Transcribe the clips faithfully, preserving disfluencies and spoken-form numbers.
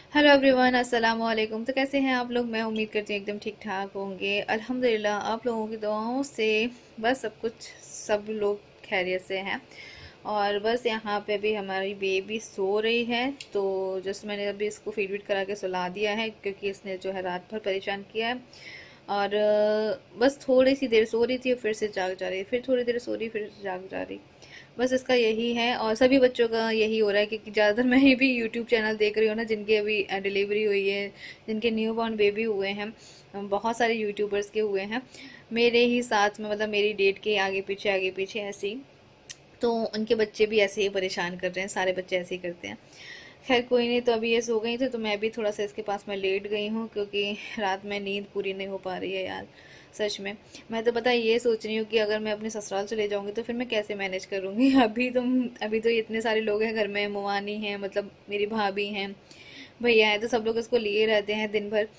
Hello everyone, अस्सलाम वालेकुम। तो कैसे हैं आप लोग? मैं उम्मीद करती हूँ एकदम ठीक ठाक होंगे। अल्हम्दुलिल्लाह आप लोगों की दुआओं से बस सब कुछ सब लोग खैरियत से हैं। और बस यहाँ पे अभी हमारी बेबी सो रही है, तो जस्ट मैंने अभी इसको फीड वीड करा के सुला दिया है, क्योंकि इसने जो है रात भर परेशान किया है। और अ, बस थोड़ी सी देर सो रही थी, फिर से जाग जा रही, फिर थोड़ी देर सो रही, फिर से जाग जा रही। बस इसका यही है, और सभी बच्चों का यही हो रहा है, क्योंकि ज़्यादातर मैं भी यूट्यूब चैनल देख रही हूँ ना, जिनकी अभी डिलीवरी हुई है, जिनके न्यू बॉर्न बेबी हुए हैं। बहुत सारे यूट्यूबर्स के हुए हैं मेरे ही साथ में, मतलब मेरी डेट के आगे पीछे आगे पीछे ऐसे ही। तो उनके बच्चे भी ऐसे ही परेशान कर रहे हैं, सारे बच्चे ऐसे ही करते हैं। खैर कोई नहीं, तो अभी ये सो गई थी, तो मैं भी थोड़ा सा इसके पास में लेट गई हूँ, क्योंकि रात में नींद पूरी नहीं हो पा रही है यार, सच में। मैं तो पता है ये सोच रही हूँ कि अगर मैं अपने ससुराल चले जाऊंगी तो फिर मैं कैसे मैनेज करूंगी। अभी तुम अभी तो इतने सारे लोग हैं घर में, मवानी हैं, मतलब मेरी भाभी हैं, भैया हैं, तो सब लोग इसको लिए रहते हैं दिन भर।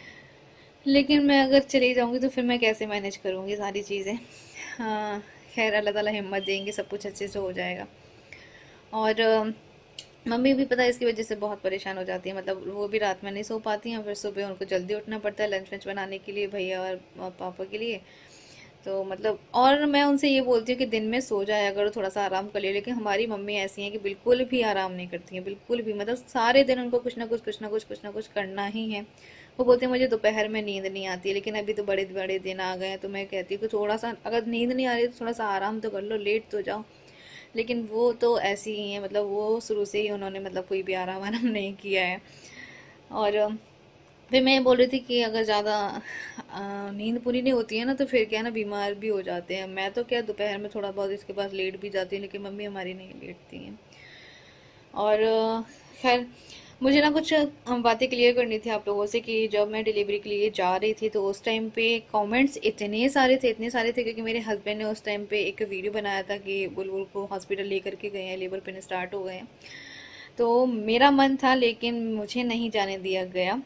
लेकिन मैं अगर चली जाऊंगी तो फिर मैं कैसे मैनेज करूंगी सारी चीज़ें। हाँ, खैर अल्लाह ताला हिम्मत देंगे, सब कुछ अच्छे से हो जाएगा। और अ, मम्मी भी पता है इसकी वजह से बहुत परेशान हो जाती है, मतलब वो भी रात में नहीं सो पाती हैं, फिर सुबह उनको जल्दी उठना पड़ता है लंच वंच बनाने के लिए, भैया और पापा के लिए। तो मतलब, और मैं उनसे ये बोलती हूँ कि दिन में सो जाया करो, थोड़ा सा आराम कर लियो, लेकिन हमारी मम्मी ऐसी हैं कि बिल्कुल भी आराम नहीं करती हैं, बिल्कुल भी। मतलब सारे दिन उनको कुछ ना कुछ कुछ ना कुछ कुछ ना कुछ करना ही है। वो बोलते हैं मुझे दोपहर में नींद नहीं आती है, लेकिन अभी तो बड़े बड़े दिन आ गए हैं, तो मैं कहती हूँ कि थोड़ा सा अगर नींद नहीं आ रही तो थोड़ा सा आराम तो कर लो, लेट तो जाओ। लेकिन वो तो ऐसी ही है, मतलब वो शुरू से ही उन्होंने मतलब कोई भी आराम आराम नहीं किया है। और अ, फिर मैं ये बोल रही थी कि अगर ज़्यादा अ, नींद पूरी नहीं होती है ना, तो फिर क्या है ना, बीमार भी हो जाते हैं। मैं तो क्या दोपहर में थोड़ा बहुत इसके पास लेट भी जाती हूँ, लेकिन मम्मी हमारी नहीं लेटती हैं। और अ, खैर मुझे ना कुछ अ, बातें क्लियर करनी थी आप लोगों से, कि जब मैं डिलीवरी के लिए जा रही थी तो उस टाइम पे कमेंट्स इतने सारे थे, इतने सारे थे, क्योंकि मेरे हस्बैंड ने उस टाइम पे एक वीडियो बनाया था कि बुलबुल को हॉस्पिटल लेकर के गए हैं, लेबर पेन स्टार्ट हो गए हैं। तो मेरा मन था, लेकिन मुझे नहीं जाने दिया गया।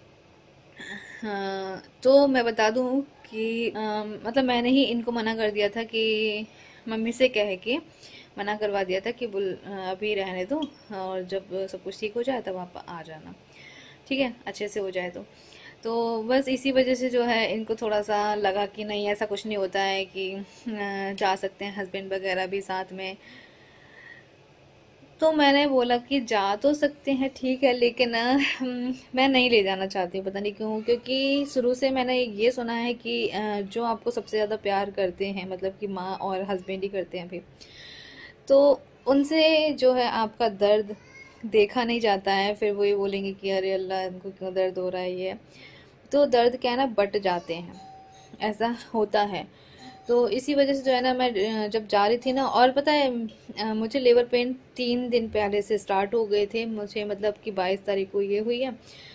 हाँ, तो मैं बता दूं कि अम, मतलब मैंने ही इनको मना कर दिया था, कि मम्मी से कह के मना करवा दिया था कि बुल अ, अभी रहने दो, और जब सब कुछ ठीक हो जाए तब आप आ जाना, ठीक है, अच्छे से हो जाए तो। तो बस इसी वजह से जो है इनको थोड़ा सा लगा कि नहीं, ऐसा कुछ नहीं होता है, कि अ, जा सकते हैं हस्बैंड वगैरह भी साथ में। तो मैंने बोला कि जा तो सकते हैं, ठीक है, लेकिन अ, हम- मैं नहीं ले जाना चाहती हूँ, पता नहीं क्यों। क्योंकि शुरू से मैंने ये सुना है कि अ, जो आपको सबसे ज़्यादा प्यार करते हैं, मतलब कि माँ और हस्बैंड ही करते हैं फिर, तो उनसे जो है आपका दर्द देखा नहीं जाता है। फिर वो ये बोलेंगे कि अरे अल्लाह, इनको क्यों दर्द हो रहा है ये। तो दर्द क्या है ना, बट जाते हैं, ऐसा होता है। तो इसी वजह से जो है ना, मैं अ, जब जा रही थी ना, और पता है अ, मुझे लेबर पेन तीन दिन पहले से स्टार्ट हो गए थे मुझे, मतलब कि बाईस तारीख को ये हुई है।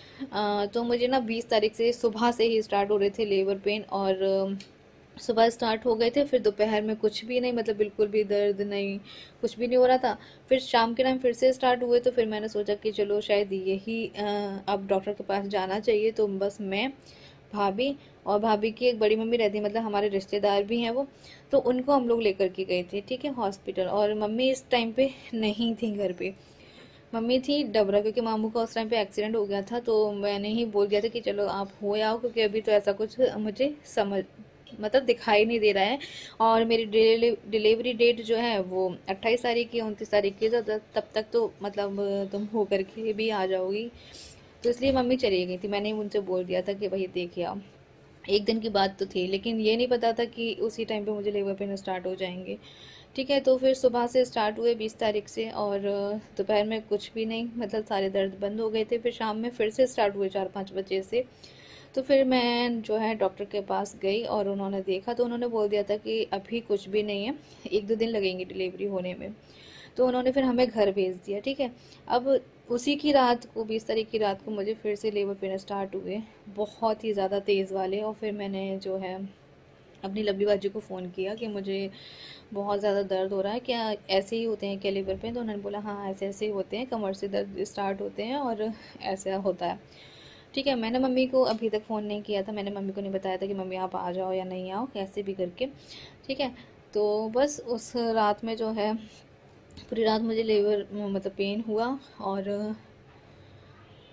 अ, तो मुझे ना बीस तारीख से सुबह से ही स्टार्ट हो रहे थे लेबर पेन, और अ, सुबह स्टार्ट हो गए थे, फिर दोपहर में कुछ भी नहीं, मतलब बिल्कुल भी दर्द नहीं, कुछ भी नहीं हो रहा था। फिर शाम के टाइम फिर से स्टार्ट हुए, तो फिर मैंने सोचा कि चलो शायद यही अ, अब डॉक्टर के पास जाना चाहिए। तो बस मैं, भाभी, और भाभी की एक बड़ी मम्मी रहती है, मतलब हमारे रिश्तेदार भी हैं वो, तो उनको हम लोग लेकर के गए थे, ठीक है, हॉस्पिटल। और मम्मी इस टाइम पे नहीं थी घर पे, मम्मी थी डबरा, क्योंकि मामू का उस टाइम पे एक्सीडेंट हो गया था। तो मैंने ही बोल दिया था कि चलो आप हो आओ, क्योंकि अभी तो ऐसा कुछ मुझे समझ मतलब दिखाई नहीं दे रहा है। और मेरी डिलीवरी डेट जो है वो अट्ठाईस तारीख की, उनतीस तारीख की, तो तब तक तो मतलब तुम हो करके भी आ जाओगी। तो इसलिए मम्मी चली गई थी, मैंने उनसे बोल दिया था कि भाई देखिए आओ। एक दिन की बात तो थी, लेकिन ये नहीं पता था कि उसी टाइम पे मुझे लेबर पेन स्टार्ट हो जाएंगे। ठीक है, तो फिर सुबह से स्टार्ट हुए बीस तारीख से, और अ, दोपहर में कुछ भी नहीं, मतलब सारे दर्द बंद हो गए थे। फिर शाम में फिर से स्टार्ट हुए चार पाँच बजे से। तो फिर मैं जो है डॉक्टर के पास गई, और उन्होंने देखा, तो उन्होंने बोल दिया था कि अभी कुछ भी नहीं है, एक दो दिन लगेंगे डिलीवरी होने में। तो उन्होंने फिर हमें घर भेज दिया, ठीक है। अब उसी की रात को, बीस तारीख की रात को, मुझे फिर से लेबर पेन स्टार्ट हुए, बहुत ही ज़्यादा तेज़ वाले। और फिर मैंने जो है अपनी लवली बाजी को फ़ोन किया कि मुझे बहुत ज़्यादा दर्द हो रहा है, क्या ऐसे ही होते हैं क्या लेबर पेन? तो उन्होंने बोला हाँ, ऐसे ऐसे ही होते हैं, कमर से दर्द स्टार्ट होते हैं, और ऐसा होता है। ठीक है, मैंने मम्मी को अभी तक फ़ोन नहीं किया था, मैंने मम्मी को नहीं बताया था कि मम्मी आप आ जाओ या नहीं आओ, कैसे भी करके, ठीक है। तो बस उस रात में जो है पूरी रात मुझे लेबर मतलब पेन हुआ। और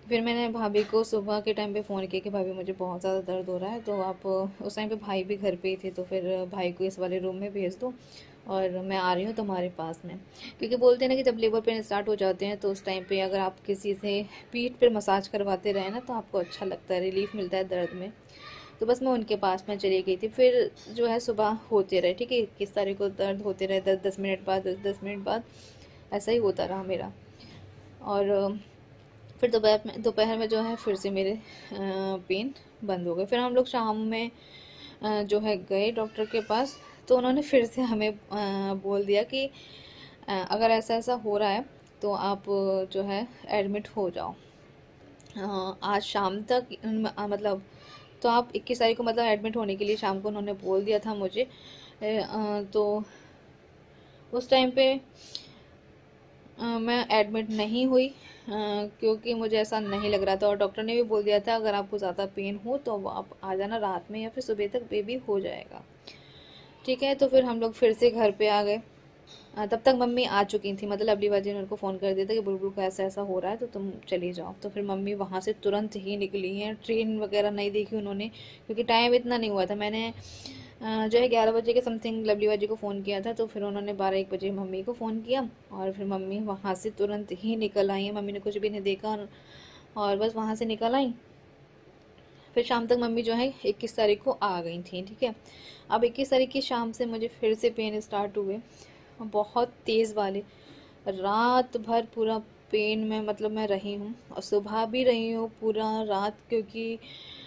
फिर मैंने भाभी को सुबह के टाइम पे फ़ोन किया कि भाभी मुझे बहुत ज़्यादा दर्द हो रहा है, तो आप उस टाइम पे भाई भी घर पे ही थे, तो फिर भाई को इस वाले रूम में भेज दो और मैं आ रही हूँ तुम्हारे पास में। क्योंकि बोलते हैं ना कि जब लेबर पेन स्टार्ट हो जाते हैं तो उस टाइम पे अगर आप किसी से पीठ पर मसाज करवाते रहे ना तो आपको अच्छा लगता है, रिलीफ मिलता है दर्द में। तो बस मैं उनके पास में चली गई थी। फिर जो है सुबह होते रहे, ठीक है, किस तारीख को दर्द होते रहे, दस दस मिनट बाद दस दस मिनट बाद ऐसा ही होता रहा मेरा। और फिर दोपहर में दोपहर में जो है फिर से मेरे पेन बंद हो गए। फिर हम लोग शाम में जो है गए डॉक्टर के पास, तो उन्होंने फिर से हमें बोल दिया कि अगर ऐसा ऐसा हो रहा है तो आप जो है एडमिट हो जाओ आज शाम तक, मतलब तो आप इक्कीस तारीख को मतलब एडमिट होने के लिए शाम को उन्होंने बोल दिया था मुझे। तो उस टाइम पे मैं एडमिट नहीं हुई क्योंकि मुझे ऐसा नहीं लग रहा था, और डॉक्टर ने भी बोल दिया था अगर आपको ज़्यादा पेन हो तो आप आ जाना रात में या फिर सुबह तक बेबी हो जाएगा, ठीक है। तो फिर हम लोग फिर से घर पे आ गए। तब तक मम्मी आ चुकी थी, मतलब अगली बार जी उनको फ़ोन कर दिया था कि बुलबुल को ऐसा ऐसा हो रहा है तो तुम चली जाओ। तो फिर मम्मी वहाँ से तुरंत ही निकली हैं, ट्रेन वगैरह नहीं देखी उन्होंने क्योंकि टाइम इतना नहीं हुआ था। मैंने जो है ग्यारह बजे के समथिंग लवली बाजी को फ़ोन किया था, तो फिर उन्होंने बारह एक बजे मम्मी को फ़ोन किया और फिर मम्मी वहाँ से तुरंत ही निकल आई हैं। मम्मी ने कुछ भी नहीं देखा और बस वहाँ से निकल आई। फिर शाम तक मम्मी जो है इक्कीस तारीख को आ गई थी, ठीक है। अब इक्कीस तारीख की शाम से मुझे फिर से पेन स्टार्ट हुए, बहुत तेज़ वाले, रात भर पूरा पेन में मतलब मैं रही हूँ और सुबह भी रही हूँ पूरा रात, क्योंकि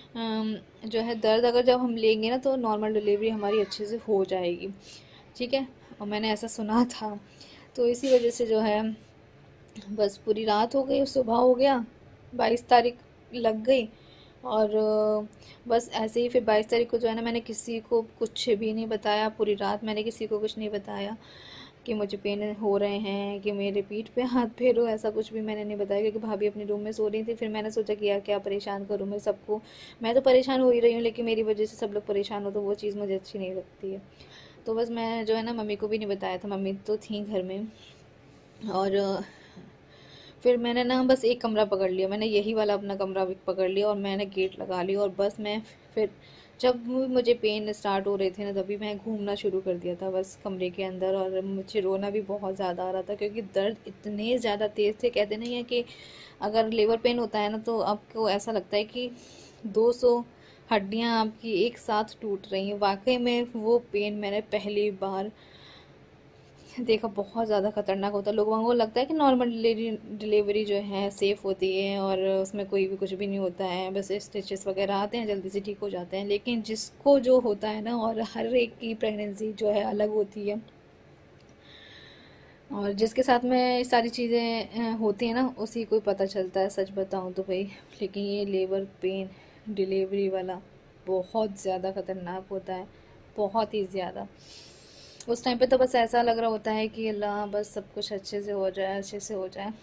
जो है दर्द अगर जब हम लेंगे ना तो नॉर्मल डिलीवरी हमारी अच्छे से हो जाएगी, ठीक है, और मैंने ऐसा सुना था। तो इसी वजह से जो है बस पूरी रात हो गई, सुबह हो गया, बाईस तारीख लग गई और बस ऐसे ही फिर बाईस तारीख को जो है ना मैंने किसी को कुछ भी नहीं बताया, पूरी रात मैंने किसी को कुछ नहीं बताया कि मुझे पेन हो रहे हैं, कि मेरे पीठ पे हाथ फेरो, ऐसा कुछ भी मैंने नहीं बताया क्योंकि भाभी अपने रूम में सो रही थी। फिर मैंने सोचा कि यार क्या परेशान करूँ मैं सबको, मैं तो परेशान हो ही रही हूँ लेकिन मेरी वजह से सब लोग परेशान हो तो वो चीज़ मुझे अच्छी नहीं लगती है। तो बस मैं जो है ना मम्मी को भी नहीं बताया था, मम्मी तो थी घर में। और फिर मैंने ना बस एक कमरा पकड़ लिया, मैंने यही वाला अपना कमरा भी पकड़ लिया और मैंने गेट लगा लिया और बस मैं फिर जब मुझे पेन स्टार्ट हो रहे थे ना तभी मैं घूमना शुरू कर दिया था बस कमरे के अंदर। और मुझे रोना भी बहुत ज़्यादा आ रहा था क्योंकि दर्द इतने ज़्यादा तेज़ थे। कहते नहीं है कि अगर लेबर पेन होता है ना तो आपको ऐसा लगता है कि दो सौ हड्डियाँ आपकी एक साथ टूट रही हैं। वाकई में वो पेन मैंने पहली बार देखा, बहुत ज़्यादा खतरनाक होता है। लोगों को लगता है कि नॉर्मल डिलीवरी जो है सेफ़ होती है और उसमें कोई भी कुछ भी नहीं होता है, बस स्टिचेस वगैरह आते हैं जल्दी से ठीक हो जाते हैं। लेकिन जिसको जो होता है ना, और हर एक की प्रेगनेंसी जो है अलग होती है और जिसके साथ में सारी चीज़ें होती हैं ना उसी को पता चलता है, सच बताऊँ तो भाई। लेकिन ये लेबर पेन डिलीवरी वाला बहुत ज़्यादा ख़तरनाक होता है, बहुत ही ज़्यादा। उस टाइम पे तो बस ऐसा लग रहा होता है कि अल्लाह बस सब कुछ अच्छे से हो जाए, अच्छे से हो जाए।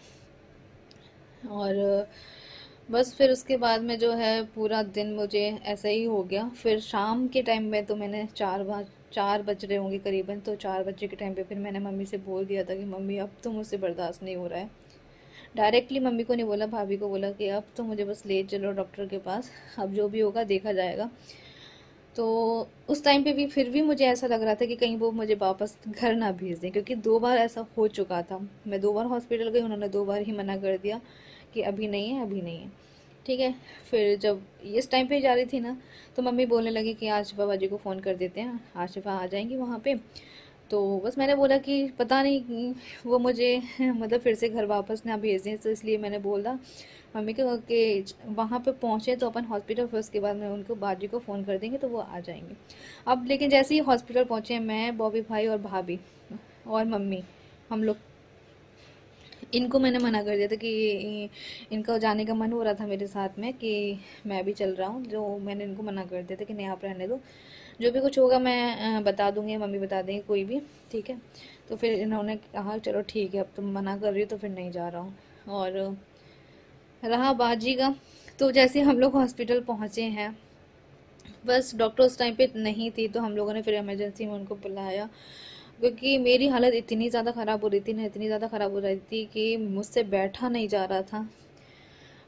और बस फिर उसके बाद में जो है पूरा दिन मुझे ऐसा ही हो गया। फिर शाम के टाइम में तो मैंने चार बार चार बज रहे होंगे करीबन, तो चार बजे के टाइम पे फिर मैंने मम्मी से बोल दिया था कि मम्मी अब तो मुझसे बर्दाश्त नहीं हो रहा है। डायरेक्टली मम्मी को नहीं बोला, भाभी को बोला कि अब तो मुझे बस ले चलो डॉक्टर के पास, अब जो भी होगा देखा जाएगा। तो उस टाइम पे भी फिर भी मुझे ऐसा लग रहा था कि कहीं वो मुझे वापस घर ना भेज दें, क्योंकि दो बार ऐसा हो चुका था। मैं दो बार हॉस्पिटल गई, उन्होंने दो बार ही मना कर दिया कि अभी नहीं है, अभी नहीं है, ठीक है। फिर जब इस टाइम पे जा रही थी ना तो मम्मी बोलने लगी कि आज बाबा जी को फ़ोन कर देते हैं, आशिफा आ जाएंगी वहाँ पे। तो बस मैंने बोला कि पता नहीं वो मुझे मतलब फिर से घर वापस ना भेज दें, तो इसलिए मैंने बोला मम्मी को कि वहाँ पे पहुँचे तो अपन हॉस्पिटल, फिर उसके बाद में उनको बाजी को फ़ोन कर देंगे तो वो आ जाएंगे। अब लेकिन जैसे ही हॉस्पिटल पहुँचे, मैं बॉबी भाई और भाभी और मम्मी, हम लोग, इनको मैंने मना कर दिया था कि इनका जाने का मन हो रहा था मेरे साथ में कि मैं भी चल रहा हूँ, जो मैंने इनको मना कर दिया था कि नहीं आप रहने दो, जो भी कुछ होगा मैं बता दूँगी, मम्मी बता देंगे कोई भी, ठीक है। तो फिर इन्होंने कहा चलो ठीक है, अब तुम मना कर रही हो तो फिर नहीं जा रहा हूँ। और रहा बाजी का, तो जैसे हम लोग हॉस्पिटल पहुँचे हैं, बस डॉक्टर उस टाइम पे नहीं थी तो हम लोगों ने फिर इमरजेंसी में उनको बुलाया, क्योंकि मेरी हालत इतनी ज़्यादा ख़राब हो रही थी ना, इतनी ज़्यादा ख़राब हो रही थी कि मुझसे बैठा नहीं जा रहा था।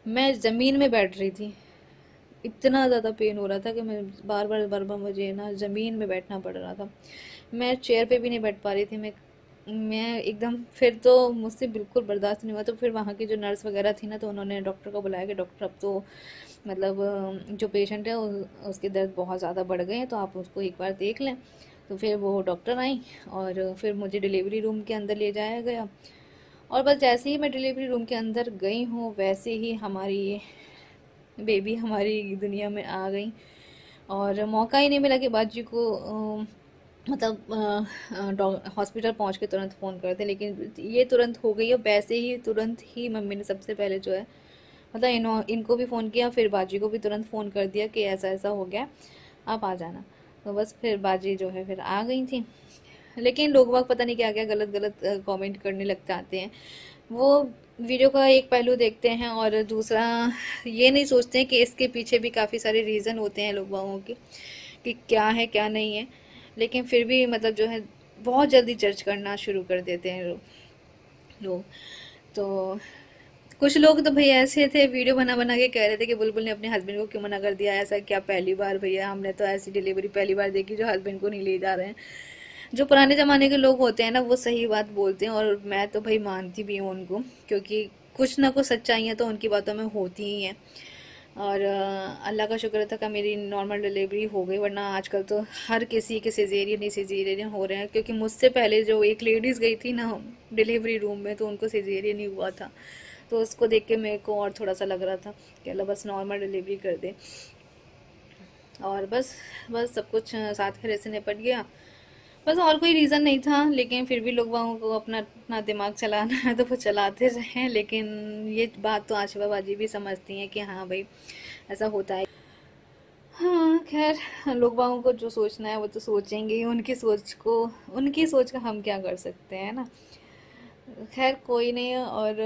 मैं ज़मीन में बैठ रही थी, इतना ज़्यादा पेन हो रहा था कि मैं बार बार बार बार मुझे ना ज़मीन में बैठना पड़ रहा था। मैं चेयर पे भी नहीं बैठ पा रही थी। मैं मैं एकदम, फिर तो मुझसे बिल्कुल बर्दाश्त नहीं हुआ। तो फिर वहाँ की जो नर्स वगैरह थी ना, तो उन्होंने डॉक्टर को बुलाया कि डॉक्टर अब तो मतलब जो पेशेंट है उसके दर्द बहुत ज़्यादा बढ़ गए हैं, तो आप उसको एक बार देख लें। तो फिर वो डॉक्टर आई और फिर मुझे डिलीवरी रूम के अंदर ले जाया गया। और बस जैसे ही मैं डिलीवरी रूम के अंदर गई हूँ, वैसे ही हमारी बेबी हमारी दुनिया में आ गई। और मौका ही नहीं मिला कि बाजी को अ, मतलब हॉस्पिटल पहुंच के तुरंत फ़ोन कर दे, लेकिन ये तुरंत हो गई। और वैसे ही तुरंत ही मम्मी ने सबसे पहले जो है, मतलब इनो इनको भी फ़ोन किया, फिर बाजी को भी तुरंत फ़ोन कर दिया कि ऐसा ऐसा हो गया, आप आ जाना। तो बस फिर बाजी जो है फिर आ गई थी। लेकिन लोग बाग पता नहीं क्या क्या गलत गलत कमेंट करने लग जाते हैं। वो वीडियो का एक पहलू देखते हैं और दूसरा ये नहीं सोचते हैं कि इसके पीछे भी काफ़ी सारे रीज़न होते हैं लोग बागों के, कि क्या है क्या नहीं है। लेकिन फिर भी मतलब जो है बहुत जल्दी जज करना शुरू कर देते हैं लोग लोग तो कुछ लोग तो भैया ऐसे थे, वीडियो बना बना के कह रहे थे कि बुलबुल ने अपने हस्बैंड को क्यों मना कर दिया, ऐसा क्या पहली बार, भैया हमने तो ऐसी डिलीवरी पहली बार देखी जो हस्बैंड को नहीं ले जा रहे हैं। जो पुराने ज़माने के लोग होते हैं ना, वो सही बात बोलते हैं, और मैं तो भाई मानती भी हूँ उनको, क्योंकि कुछ ना कुछ सच्चाइयाँ तो उनकी बातों में होती ही हैं। और अ, अल्लाह का शुक्र था कि मेरी नॉर्मल डिलीवरी हो गई, वरना आजकल तो हर किसी के सिजेरियन ही सिजेरियन हो रहे हैं। क्योंकि मुझसे पहले जो एक लेडीज़ गई थी ना डिलीवरी रूम में, तो उनको सिजेरियन ही हुआ था। तो उसको देख के मेरे को और थोड़ा सा लग रहा था कि अल्लाह बस नॉर्मल डिलीवरी कर दे। और बस बस सब कुछ साथ खरे से निपट गया। बस और कोई रीज़न नहीं था, लेकिन फिर भी लोग वालों को अपना अपना दिमाग चलाना है तो वो चलाते रहे। लेकिन ये बात तो आशिफा बाजी भी समझती हैं कि हाँ भाई ऐसा होता है। हाँ खैर, लोग वालों को जो सोचना है वो तो सोचेंगे ही। उनकी सोच को, उनकी सोच का हम क्या कर सकते हैं ना। खैर कोई नहीं। और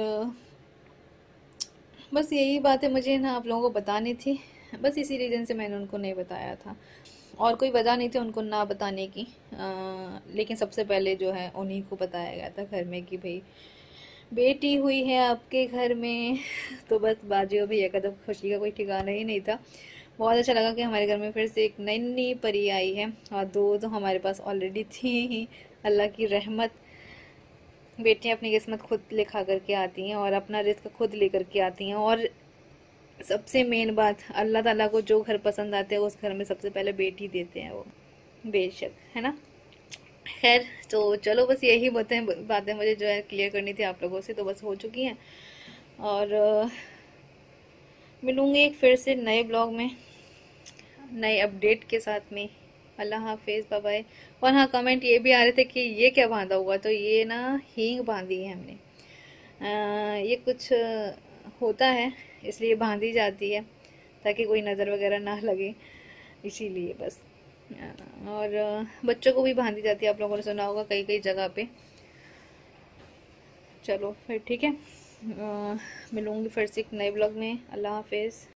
बस यही बात है मुझे ना आप लोगों को बतानी थी। बस इसी रीज़न से मैंने उनको नहीं बताया था, और कोई वजह नहीं थी उनको ना बताने की। आ, लेकिन सबसे पहले जो है उन्हीं को बताया गया था घर में कि भाई बेटी हुई है आपके घर में। तो बस बाजियों भैया का तो खुशी का कोई ठिकाना ही नहीं था। बहुत अच्छा लगा कि हमारे घर में फिर से एक नई नई परी आई है, और दो तो हमारे पास ऑलरेडी थी ही। अल्लाह की रहमत। बेटियां अपनी किस्मत खुद लिखा करके आती हैं और अपना रिस्क खुद लेकर के आती हैं। और सबसे मेन बात, अल्लाह ताला को जो घर पसंद आते हैं उस घर में सबसे पहले बेटी देते हैं वो, बेशक, है ना। खैर तो चलो, बस यही बातें बातें मुझे जो है क्लियर करनी थी आप लोगों से, तो बस हो चुकी हैं। और अ, मिलूंगी एक फिर से नए ब्लॉग में नए अपडेट के साथ में। अल्लाह हाफिज़, बाय बाय। और हाँ, कमेंट ये भी आ रहे थे कि ये क्या बांधा हुआ, तो ये ना हींग बांधी है हमने। आ, ये कुछ होता है इसलिए बांधी जाती है, ताकि कोई नज़र वगैरह ना लगे, इसीलिए बस। और बच्चों को भी बांधी जाती है, आप लोगों ने सुना होगा कई कई जगह पे। चलो फिर ठीक है, मिलूंगी फिर से एक नए ब्लॉग में। अल्लाह हाफिज़।